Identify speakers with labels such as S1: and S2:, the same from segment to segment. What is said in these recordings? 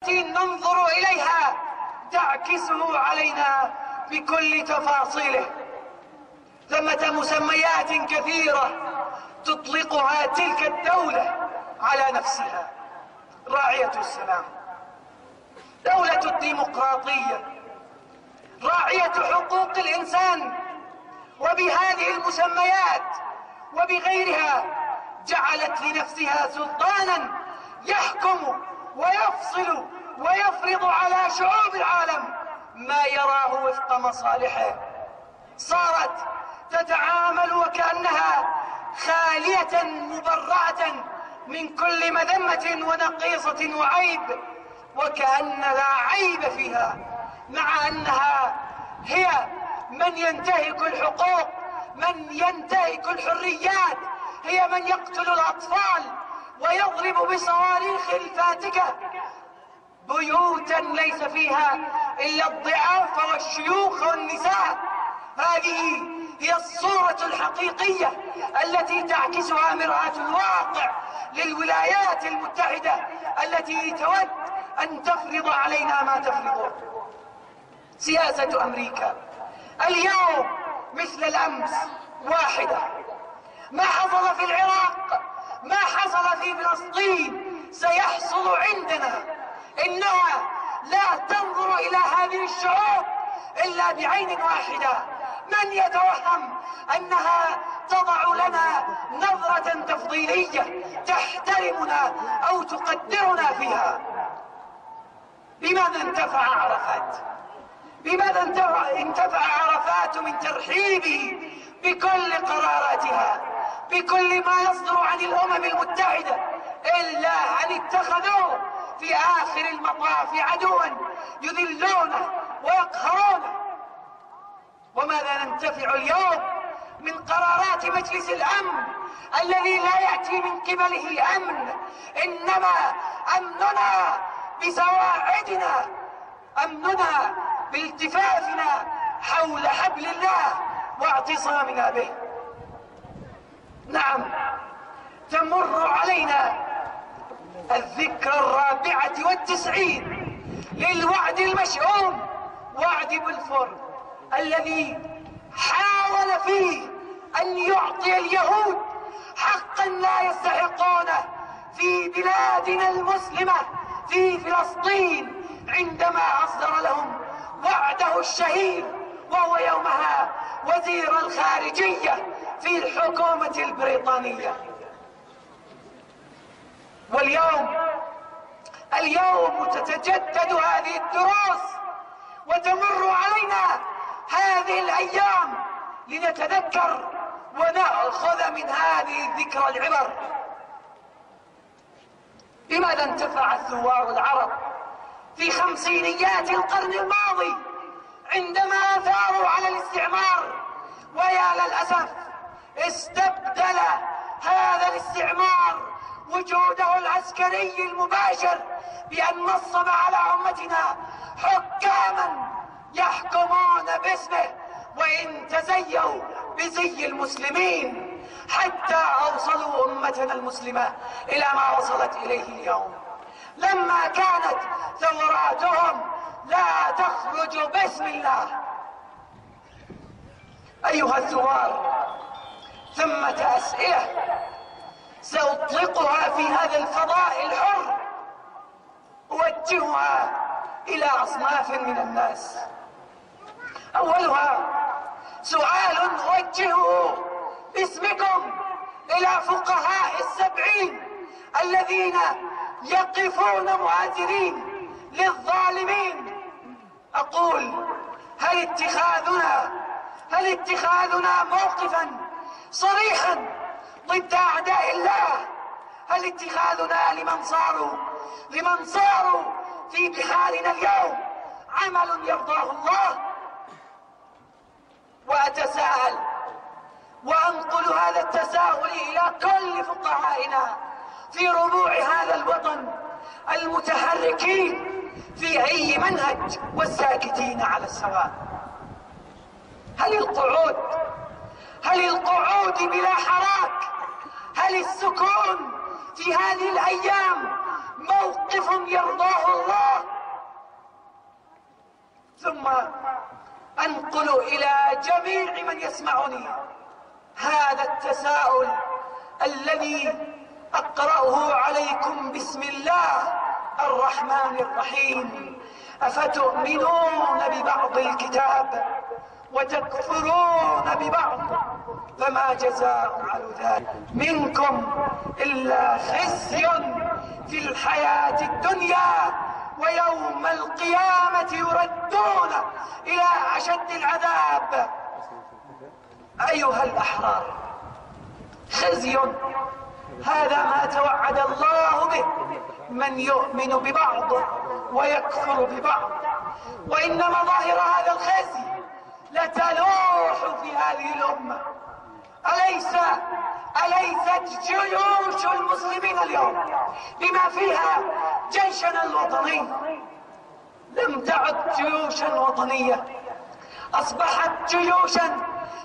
S1: ننظر إليها تعكسه علينا بكل تفاصيله. ثمة مسميات كثيرة تطلقها تلك الدولة على نفسها: راعية السلام، دولة الديمقراطية، راعية حقوق الإنسان. وبهذه المسميات وبغيرها جعلت لنفسها سلطانا يحكم ويفصل ويفرض على شعوب العالم ما يراه وفق مصالحه. صارت تتعامل وكأنها خالية مبرأة من كل مذمة ونقيصة وعيب، وكأن لا عيب فيها، مع أنها هي من ينتهك الحقوق، من ينتهك الحريات، هي من يقتل الأطفال ويضرب بصواريخ الفاتكة بيوتا ليس فيها إلا الضعاف والشيوخ والنساء. هذه هي الصورة الحقيقية التي تعكسها مرآة الواقع للولايات المتحدة التي تود أن تفرض علينا ما تفرضه. سياسة أمريكا اليوم مثل الأمس واحدة. ما حصل في العراق، ما حصل في فلسطين سيحصل عندنا. إنها لا تنظر إلى هذه الشعوب إلا بعين واحدة. من يتوهم أنها تضع لنا نظرة تفضيلية تحترمنا أو تقدرنا فيها؟ بماذا انتفع عرفات؟ بماذا انتفع عرفات من ترحيبه بكل قراراتها، بكل ما يصدر عن الأمم المتحدة، إلا أن اتخذوه في آخر المطاف عدوا يذلونه ويقهرونه. وماذا ننتفع اليوم من قرارات مجلس الأمن الذي لا يأتي من قبله أمن، إنما أمننا بسواعدنا، أمننا بالتفافنا حول حبل الله واعتصامنا به. نعم، تمر علينا الذكرى 94 للوعد المشؤوم، وعد بلفور، الذي حاول فيه أن يعطي اليهود حقا لا يستحقونه في بلادنا المسلمة في فلسطين، عندما أصدر لهم وعده الشهير وهو يومها وزير الخارجية في الحكومة البريطانية. واليوم تتجدد هذه الدروس وتمر علينا هذه الأيام لنتذكر ونأخذ من هذه الذكرى العبر. بماذا انتفع الثوار العرب في خمسينيات القرن الماضي عندما ثاروا على الاستعمار؟ ويا للأسف استبدل هذا الاستعمار وجوده العسكري المباشر بأن نصب على أمتنا حكاما يحكمون باسمه وإن تزيوا بزي المسلمين، حتى أوصلوا أمتنا المسلمة إلى ما وصلت إليه اليوم، لما كانت ثوراتهم لا تخرج باسم الله. أيها الثوار، ثمة أسئلة سأطلقها في هذا الفضاء الحر، أوجهها إلى أصناف من الناس. أولها سؤال أوجهه باسمكم إلى فقهاء السبعين الذين يقفون مؤازرين للظالمين. أقول: هل اتخاذنا موقفا صريحا ضد أعداء الله؟ هل اتخاذنا لمن صاروا في بحالنا اليوم عمل يرضاه الله؟ وأتساءل وأنقل هذا التساؤل إلى كل فقهائنا في ربوع هذا الوطن المتحركين في أي منهج والساكتين على السواء: هل القعود بلا حراك، هل السكون في هذه الأيام موقف يرضاه الله؟ أنقل إلى جميع من يسمعني هذا التساؤل الذي أقرأه عليكم بسم الله الرحمن الرحيم: أفتؤمنون ببعض الكتاب وتكفرون ببعض فما جزاء ذلك منكم إلا خزي في الحياة الدنيا ويوم القيامة يردون إلى أشد العذاب. أيها الأحرار، خزي هذا ما توعد الله به من يؤمن ببعض ويكفر ببعض، وإن مظاهر هذا الخزي لتلوح في هذه الأمة. أليست جيوش المسلمين اليوم بما فيها جيشنا الوطني لم تعد جيوشا وطنية، أصبحت جيوشا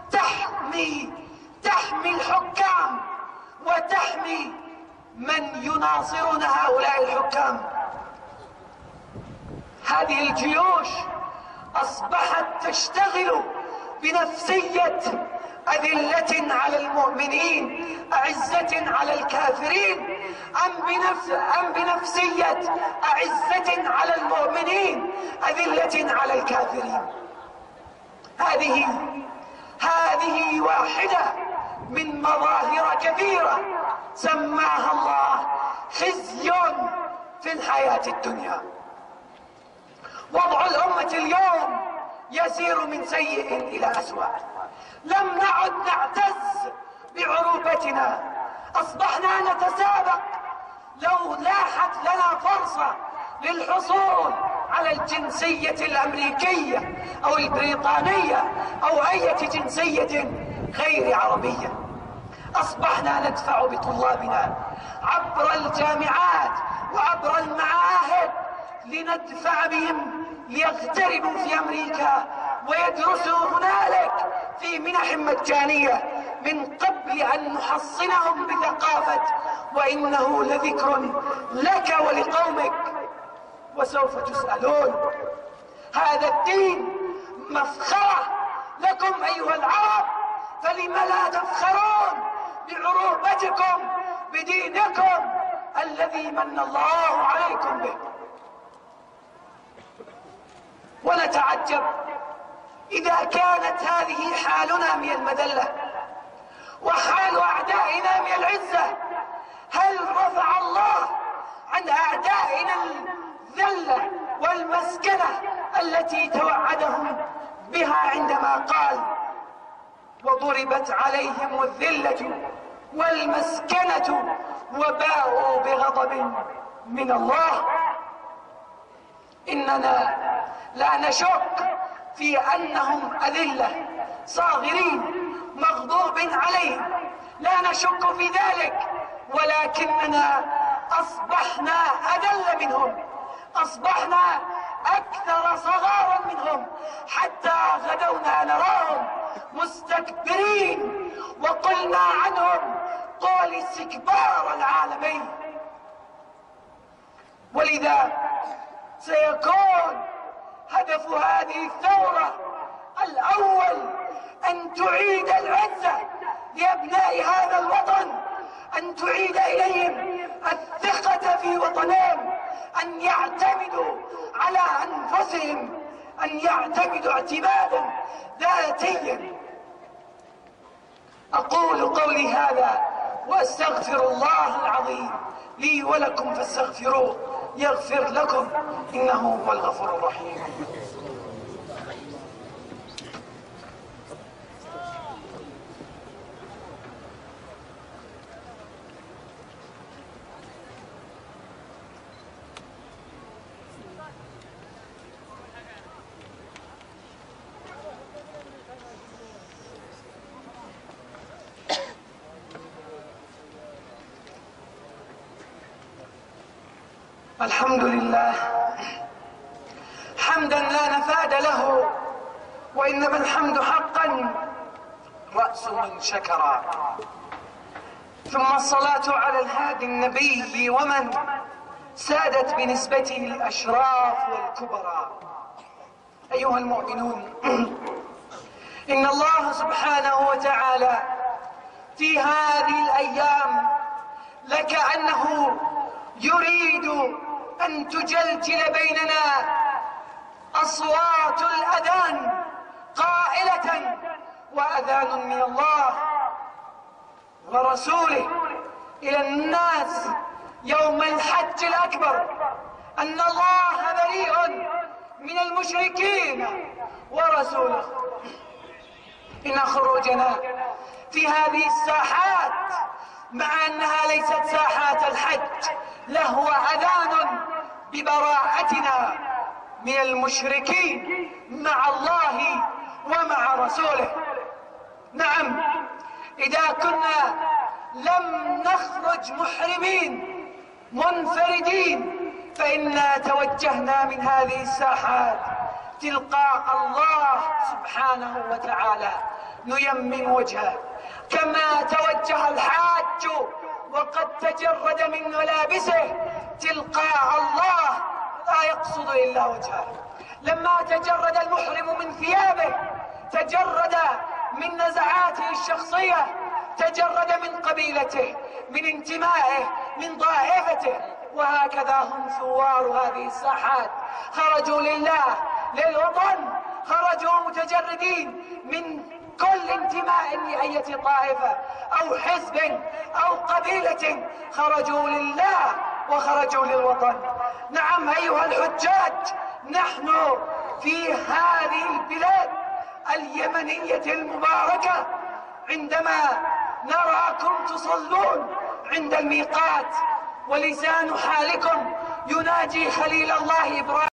S1: تحمي الحكام وتحمي من يناصرون هؤلاء الحكام. هذه الجيوش أصبحت تشتغل بنفسية أذلة على المؤمنين أعزة على الكافرين، أم بنفسية أعزة على المؤمنين أذلة على الكافرين. هذه واحدة من مظاهر كثيرة سماها الله خزي في الحياة الدنيا. وضع الأمة اليوم يسير من سيء إلى أسوأ. لم نعد نعتز بعروبتنا، أصبحنا نتسابق. لو لاحت لنا فرصة للحصول على الجنسية الأمريكية أو البريطانية أو أي جنسية غير عربية، أصبحنا ندفع بطلابنا عبر الجامعات وعبر المعاهد لندفع بهم ليغتربوا في أمريكا ويدرسوا هنالك في منح مجانية من قبل أن نحصنهم بثقافة وإنه لذكر لك ولقومك وسوف تسألون. هذا الدين مفخرة لكم أيها العرب، فلم لا تفخرون بعروبتكم بدينكم الذي من الله عليكم به؟ ونتعجب إذا كانت هذه حالنا من المذلة وحال أعدائنا من العزة، هل رفع الله عن أعدائنا الذلة والمسكنة التي توعدهم بها عندما قال: وضربت عليهم الذلة والمسكنة وباءوا بغضب من الله؟ إننا لا نشك في أنهم أذلة صاغرين مغضوب عليهم، لا نشك في ذلك، ولكننا أصبحنا أذل منهم، أصبحنا أكثر صغارا منهم، حتى غدونا نراهم مستكبرين وقلنا عنهم قول استكبار العالمين. ولذا سيكون هدف هذه الثورة الأول أن تعيد العزة لأبناء هذا الوطن، أن تعيد إليهم الثقة في وطنهم، أن يعتمدوا على أنفسهم، أن يعتمدوا اعتمادا ذاتيا. أقول قولي هذا وأستغفر الله العظيم لي ولكم فاستغفروه يغفر لكم إنه هو الغفور الرحيم. الحمد لله حمدا لا نفاد له، وإنما الحمد حقا رأس من شكرا، ثم الصلاة على الهادي النبي ومن سادت بنسبته الأشراف والكبرى. أيها المؤمنون، إن الله سبحانه وتعالى في هذه الأيام لكأنه يريد أن تجلجل بيننا أصوات الأذان قائلة: وأذان من الله ورسوله إلى الناس يوم الحج الأكبر أن الله بريء من المشركين ورسوله. إن خروجنا في هذه الساحات مع أنها ليست ساحات الحج لهو أذان ببراءتنا من المشركين مع الله ومع رسوله. نعم، إذا كنا لم نخرج محرمين منفردين فإنا توجهنا من هذه الساحات تلقاء الله سبحانه وتعالى نيمن وجهه، كما توجه الحاج وقد تجرد من ملابسه تلقاء الله لا يقصد إلا وجهه. لما تجرد المحرم من ثيابه تجرد من نزعاته الشخصية، تجرد من قبيلته، من انتمائه، من طائفته. وهكذا هم ثوار هذه الساحات، خرجوا لله للوطن، خرجوا متجردين من كل انتماء لأية طائفة أو حزب أو قبيلة، خرجوا لله وخرجوا للوطن. نعم أيها الحجاج، نحن في هذه البلاد اليمنية المباركة عندما نراكم تصلون عند الميقات ولسان حالكم يناجي خليل الله إبراهيم